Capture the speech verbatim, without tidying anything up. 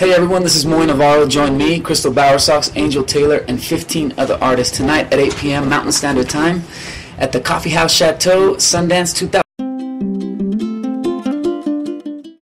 Hey everyone, this is Moy Navarro. Join me, Crystal Bowersox, Angel Taylor, and fifteen other artists tonight at eight p m Mountain Standard Time at the Koffeehouse Chateau Sundance two thousand.